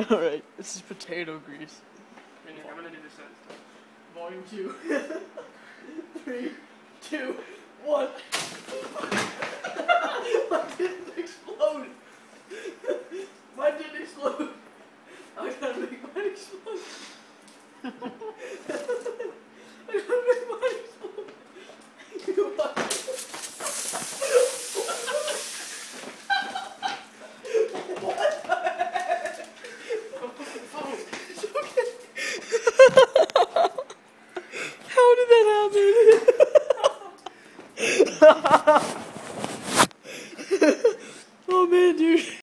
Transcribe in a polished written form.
Alright, this is potato grease. I'm gonna do this side. Volume 2. 3, 2, 1.